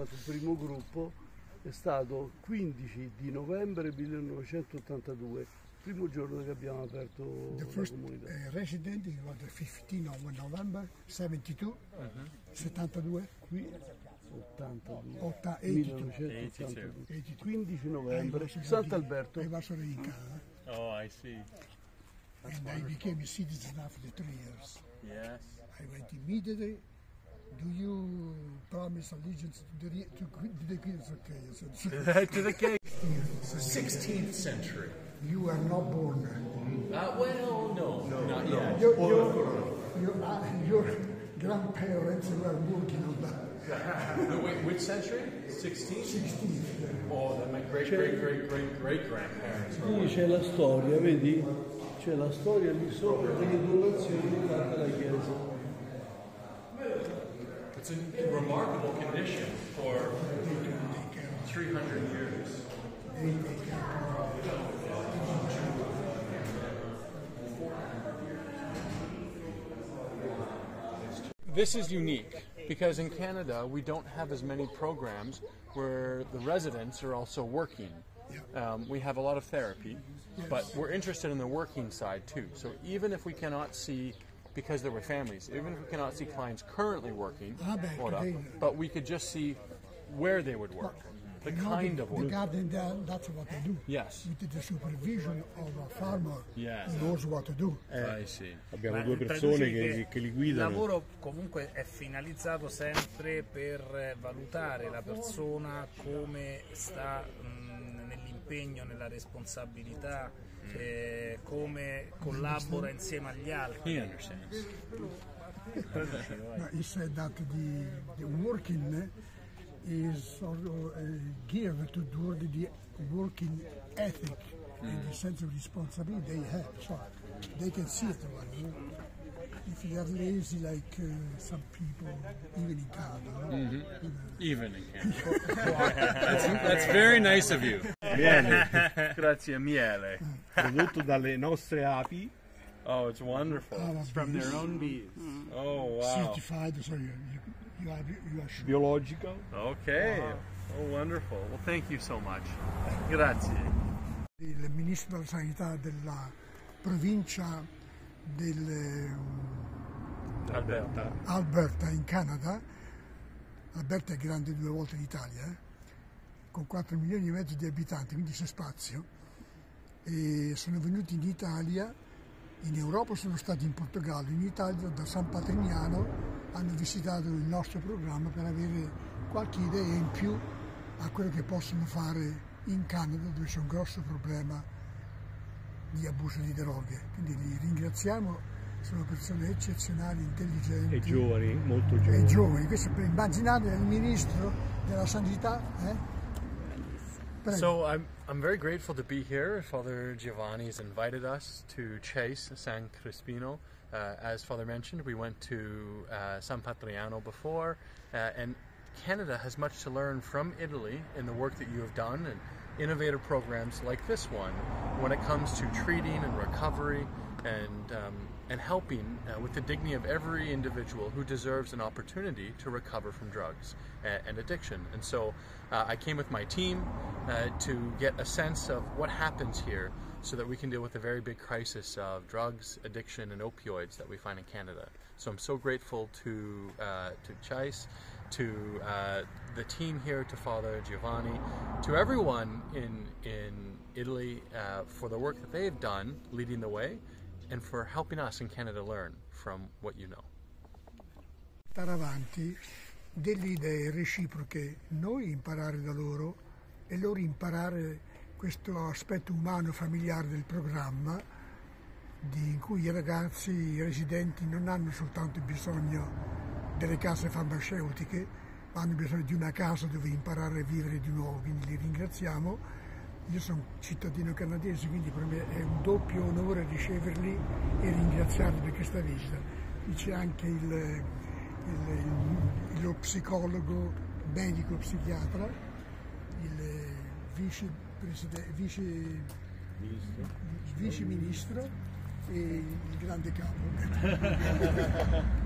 formato il primo gruppo è stato 15 di novembre 1982, primo giorno che abbiamo aperto la comunità. Resident was the 15 of November 72, 72, qui 1982, 15 novembre, Sant'Alberto. I was already in Canada. Oh, I see. That's and wonderful. I became a citizen after 3 years. Yes. I went immediately. Do you promise allegiance to the king? Okay, I said, To the king. It's the 16th century. you are not born. Well, no, not yet. Your grandparents were working on that. Wait, which century? 16th? 16th. Oh, then my great-great-great-great-grandparents. Lì c'è la storia, vedi? C'è la storia lì sopra delle donazioni fatte alla Chiesa. It's in remarkable condition for 300 years. This is unique because in Canada we don't have as many programs where the residents are also working. We have a lot of therapy, but we're interested in the working side too. So even if we cannot see, because there were families, even if we cannot see clients currently working, but we could just see where they would work, the kind of work. The garden, that's what they do. Yes. With the supervision of a farmer Yes. who knows what to do. I see. Abbiamo due persone che li Il guidano. lavoro comunque è finalizzato sempre per valutare la persona come sta nell'impegno, nella responsabilità, come collabora insieme agli altri. He understands. He said that the working is sort of geared toward the working ethic and the sense of responsibility they have. So they can see it. If they are lazy like some people, even in Canada. Even in Canada. That's very nice of you. Miele, Grazie miele. prodotto dalle nostre api. Oh, it's wonderful. It's from their own bees. Oh, wow. certified, so you are sure. Biologico. Okay. Oh, wonderful. Well, thank you so much. Grazie. Il ministro della sanità della provincia Alberta in Canada. Alberta è grande 2 volte l'Italia, con 4 milioni e mezzo di abitanti, quindi c'è spazio. E sono venuti in Italia, in Europa sono stati in Portogallo, in Italia da San Patrignano hanno visitato il nostro programma per avere qualche idea in più a quello che possono fare in Canada, dove c'è un grosso problema di abuso di droghe. Quindi li ringraziamo, sono persone eccezionali, intelligenti. E giovani, molto giovani. E giovani, questo per immaginare il ministro della sanità. So I'm very grateful to be here. Father Giovanni's invited us to Chase San Crispino. As Father mentioned, we went to San Patrignano before, and Canada has much to learn from Italy in the work that you have done and innovative programs like this one when it comes to treating and recovery and helping with the dignity of every individual who deserves an opportunity to recover from drugs and addiction. And so I came with my team to get a sense of what happens here so that we can deal with the very big crisis of drugs, addiction, and opioids that we find in Canada. So I'm so grateful to Chase, to the team here, to Father Giovanni, to everyone in Italy for the work that they've done leading the way and for helping us in Canada learn from what you know. Stare avanti delle idee reciproche, noi imparare da loro e loro imparare questo aspetto umano familiare del programma, in cui i ragazzi, i residenti non hanno soltanto bisogno delle case farmaceutiche, ma hanno bisogno di una casa dove imparare a vivere di nuovo, quindi li ringraziamo. Io sono cittadino canadese, quindi per me è un doppio onore riceverli e ringraziarli per questa visita. Qui c'è anche lo psicologo, medico, psichiatra, il vice ministro e il grande capo.